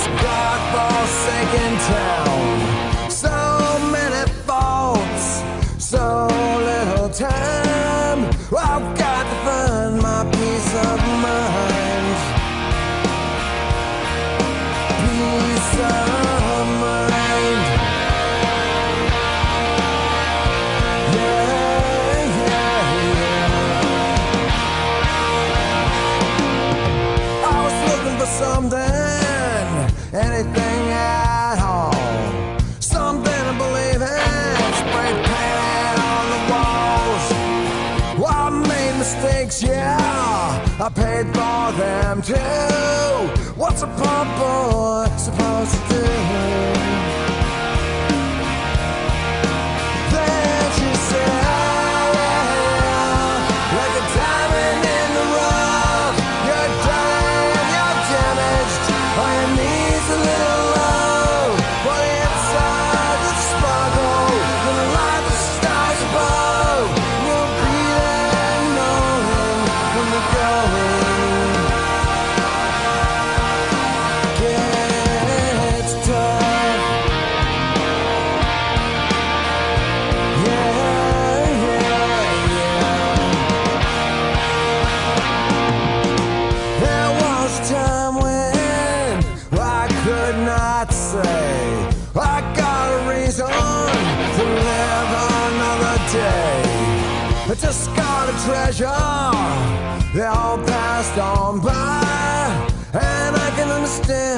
God-forsaken town. So many faults, so little time. I've got to find my peace of mind. Peace of mind. Yeah, yeah, yeah. I was looking for something, anything at all, something to believe in, spray painted on the walls. Well, I made mistakes, yeah, I paid for them too. What's a poor boy supposed to do? Then she said, like a diamond in the rough, you're dying, you're damaged, all you need's a little love. But inside the sparkle, when the light the stars above, you'll be there knowing when the going gets tough. Yeah, yeah, yeah. There was a time when I could not say I got a reason to live another day. I just got a treasure, they all passed on by, and I can understand